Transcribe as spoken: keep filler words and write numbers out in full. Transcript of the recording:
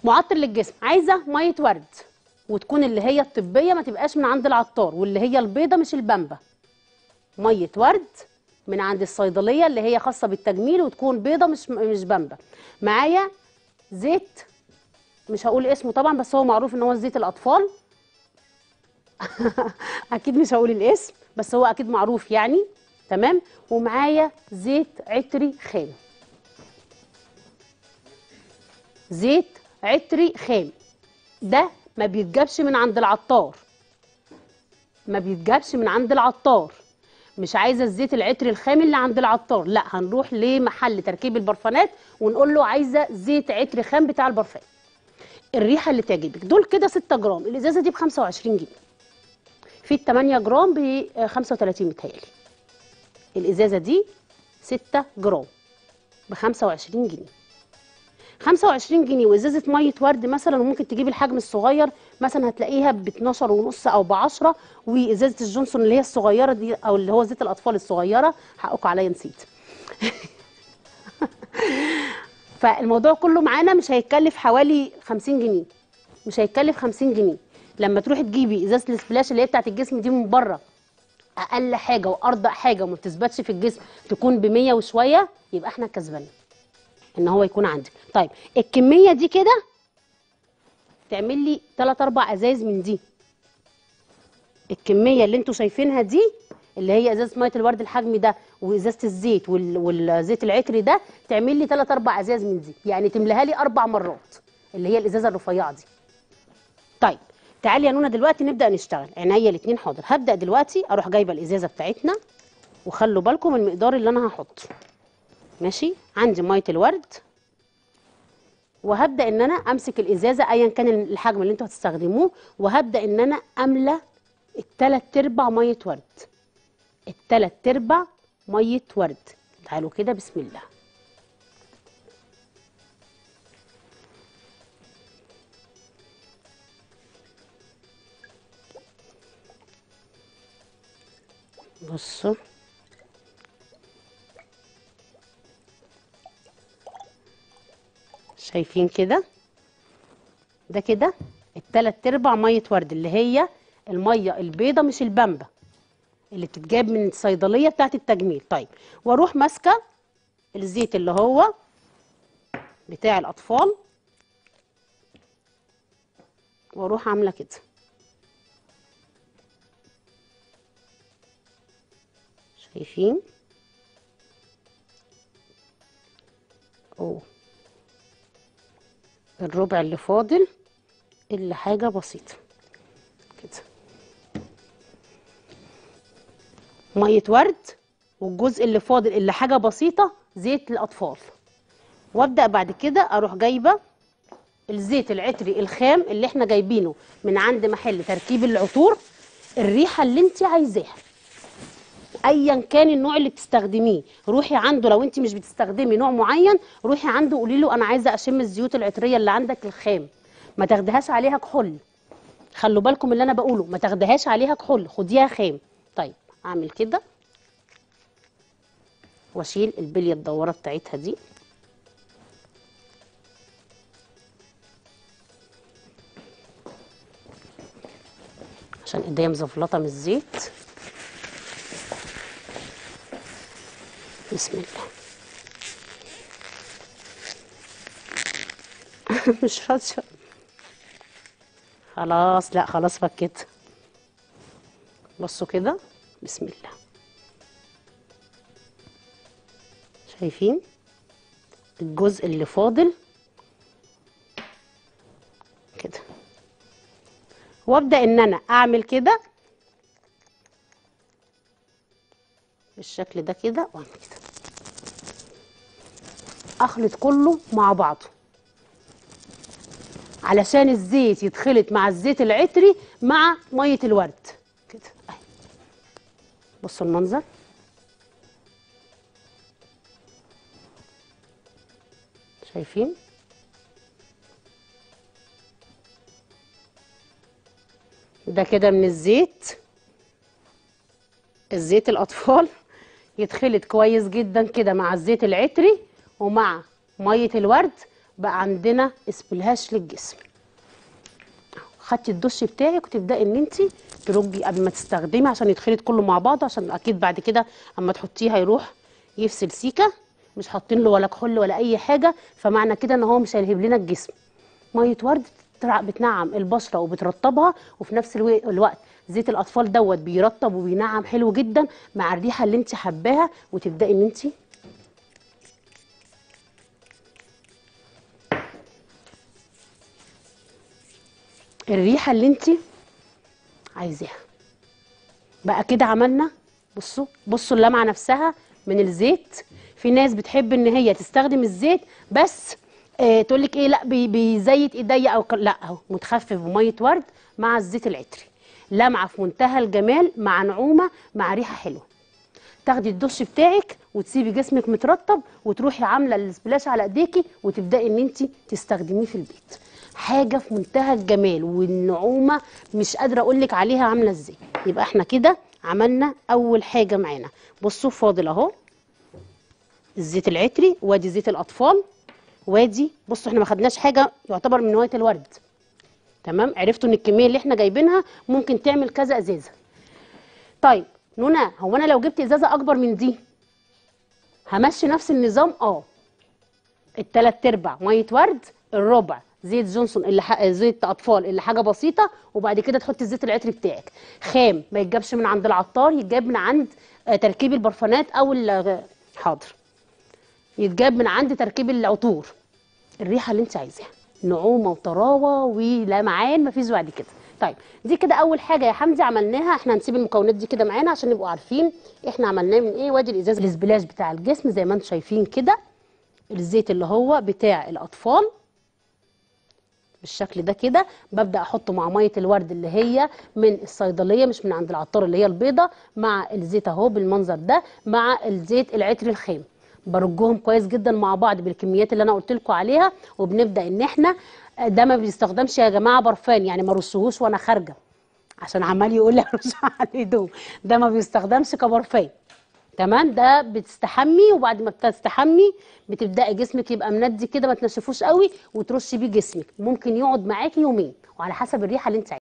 معطر للجسم، عايزه ميه ورد وتكون اللي هي الطبيه، ما تبقاش من عند العطار، واللي هي البيضه مش البامبا. ميه ورد من عند الصيدليه اللي هي خاصه بالتجميل، وتكون بيضه مش مش بامبا. معايا زيت، مش هقول اسمه طبعا بس هو معروف ان هو زيت الاطفال. اكيد مش هقول الاسم بس هو اكيد معروف يعني. تمام. ومعايا زيت عطري خام، زيت عطري خام ده ما بيتجابش من عند العطار، ما بيتجابش من عند العطار. مش عايزه الزيت العطري الخام اللي عند العطار، لا، هنروح لمحل تركيب البرفانات ونقول له عايزه زيت عطري خام بتاع البرفان، الريحه اللي تعجبك. دول كده ستة جرام، الازازه دي ب خمسة وعشرين جنيه، في ال ثمانية جرام ب خمسة وثلاثين متهيألي. الازازه دي ستة جرام ب خمسة وعشرين جنيه، خمسة وعشرين جنيه. وازازه ميه ورد مثلا، وممكن تجيب الحجم الصغير مثلا هتلاقيها ب اتناشر ونص او ب عشرة. وازازه الجونسون اللي هي الصغيره دي او اللي هو زيت الاطفال الصغيره، حقكم عليا نسيت. فالموضوع كله معانا مش هيتكلف حوالي خمسين جنيه، مش هيتكلف خمسين جنيه. لما تروحي تجيبي ازازه السبلاش اللي هي بتاعت الجسم دي من بره، اقل حاجه وارضى حاجه وما بتثبتش في الجسم تكون ب مية وشويه، يبقى احنا كسبانين ان هو يكون عندك. طيب الكميه دي كده تعمل لي تلات اربع ازايز من دي. الكميه اللي انتوا شايفينها دي اللي هي ازازه ميه الورد الحجم ده وازازه الزيت وال... والزيت العطري ده، تعمل لي تلات اربع ازاز من دي، يعني تملاها لي اربع مرات اللي هي الازازه الرفيعه دي. طيب تعالي يا نونا دلوقتي نبدا نشتغل. عينيا الاثنين حاضر. هبدا دلوقتي اروح جايبه الازازه بتاعتنا، وخلوا بالكم من المقدار اللي انا هحطه. ماشي. عندي ميه الورد، وهبدا ان انا امسك الازازه ايا كان الحجم اللي انتوا هتستخدموه، وهبدا ان انا املى التلات ارباع ميه ورد، التلات ارباع ميه ورد. تعالوا كده بسم الله. بصوا شايفين كده، ده كده التلات ارباع ميه ورد اللي هي الميه البيضه مش البامبا اللي بتتجاب من الصيدليه بتاعه التجميل. طيب واروح ماسكه الزيت اللي هو بتاع الاطفال، واروح عامله كده. شايفين؟ اوه الربع اللي فاضل اللي حاجه بسيطه كده ميه ورد، والجزء اللي فاضل اللي حاجه بسيطه زيت الاطفال. وابدا بعد كده اروح جايبه الزيت العطري الخام اللي احنا جايبينه من عند محل تركيب العطور، الريحه اللي انت عايزاها ايا كان النوع اللي بتستخدميه. روحي عنده، لو انت مش بتستخدمي نوع معين روحي عنده قولي له انا عايزه اشم الزيوت العطريه اللي عندك الخام. ما تاخدهاش عليها كحول، خلوا بالكم من اللي انا بقوله، ما تاخدهاش عليها كحول، خديها خام. طيب اعمل كده واشيل البليه الدواره بتاعتها دي. عشان ايديا مزفلطه من الزيت. بسم الله. مش راضيه خلاص، لا خلاص فكت. بصوا كده بسم الله. شايفين الجزء اللي فاضل كده، وابدا ان انا اعمل كده بالشكل ده كده، واعمل كده اخلط كله مع بعضه علشان الزيت يتخلط مع الزيت العطري مع ميه الورد كده اهي. بصوا المنظر. شايفين؟ ده كده من الزيت، الزيت الاطفال يتخلط كويس جدا كده مع الزيت العطري ومع ميه الورد، بقى عندنا اسبلاش للجسم. خدتي الدش بتاعك وتبداي ان انت ترجي قبل ما تستخدمي عشان يتخلط كله مع بعضه، عشان اكيد بعد كده اما تحطيه هيروح يفصل سيكه. مش حاطين له ولا كحول ولا اي حاجه، فمعنى كده ان هو مش هيلهب لنا الجسم. ميه ورد بتنعم البشره وبترطبها، وفي نفس الوقت زيت الاطفال دوت بيرطب وبينعم حلو جدا مع الريحه اللي انت حباها. وتبداي ان انت الريحه اللي انت عايزاها. بقى كده عملنا، بصوا بصوا اللمعه نفسها من الزيت. في ناس بتحب ان هي تستخدم الزيت بس آه تقول لك ايه، لا بي بيزيت ايديا او لا، اهو متخفف بميه ورد مع الزيت العطري. لمعه في منتهى الجمال مع نعومه مع ريحه حلوه. تاخدي الدش بتاعك وتسيبي جسمك مترطب وتروحي عامله السبلاش على ايديكي وتبداي ان انت تستخدميه في البيت. حاجه في منتهى الجمال والنعومه مش قادره اقول لك عليها عامله ازاي. يبقى احنا كده عملنا اول حاجه معانا. بصوا فاضل اهو الزيت العطري، وادي زيت الاطفال، وادي بصوا احنا ما خدناش حاجه يعتبر من نوعيه الورد. تمام، عرفتوا ان الكميه اللي احنا جايبينها ممكن تعمل كذا ازازه. طيب نونا، هو انا لو جبت ازازه اكبر من دي همشي نفس النظام؟ اه، التلات ارباع ميه ورد، الربع زيت جونسون اللي ح... زيت اطفال اللي حاجه بسيطه، وبعد كده تحطي الزيت العطري بتاعك. خام ما يتجابش من عند العطار، يتجاب من عند آه تركيب البرفانات او ال... حاضر، يتجاب من عند تركيب العطور. الريحه اللي انت عايزاها، نعومه وطراوه ولمعان مفيش بعد كده. طيب دي كده اول حاجه يا حمدي عملناها. احنا هنسيب المكونات دي كده معانا عشان نبقوا عارفين احنا عملناه من ايه. وادي الازاز الاسبلاش بتاع الجسم زي ما انتم شايفين كده، الزيت اللي هو بتاع الاطفال بالشكل ده كده، ببدا احطه مع ميه الورد اللي هي من الصيدليه مش من عند العطار اللي هي البيضه، مع الزيت اهو بالمنظر ده، مع الزيت العطري الخام. برجهم كويس جدا مع بعض بالكميات اللي انا قلت لكم عليها، وبنبدا ان احنا ده ما بيستخدمش يا جماعه برفان، يعني ما رصهوش وانا خارجه عشان عمال يقول لي ارش على الهدوم. ده ما بيستخدمش كبرفان. تمام، ده بتستحمي وبعد ما بتستحمي بتبداي جسمك يبقى مندي كده، ما تنشفوش قوي وترشي بيه جسمك. ممكن يقعد معاكي يومين وعلى حسب الريحه اللي انت عايزاها.